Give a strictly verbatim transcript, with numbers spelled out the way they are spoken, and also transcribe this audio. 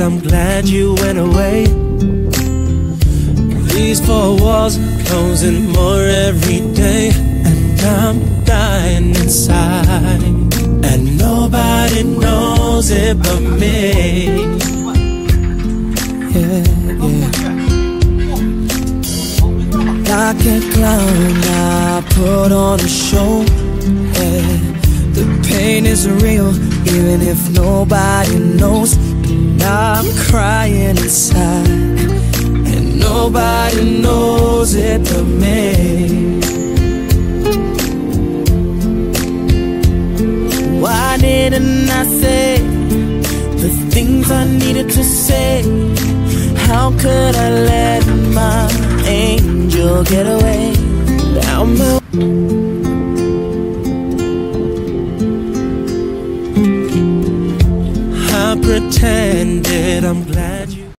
I'm glad you went away. These four walls are closing more every day, and I'm dying inside, and nobody knows it but me. Yeah, yeah. Like a clown, I put on a show. Yeah. The pain is real, even if nobody knows. And I'm crying inside, and nobody knows it but me. Why didn't I say the things I needed to say? How could I let my angel get away? Down my I pretended I'm glad you